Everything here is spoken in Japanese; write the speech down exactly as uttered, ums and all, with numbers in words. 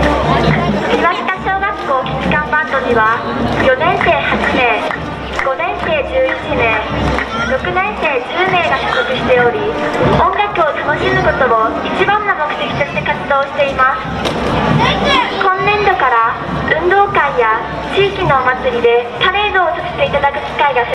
岩北小学校基地館バンドにはよねんせいはちめい、ごねんせいじゅういちめい、ろくねんせいじゅうめいが所属しており、音楽を楽しむことを一番の目的として活動しています。今年度から運動会や地域のお祭りでパレードをさせていただく機会が増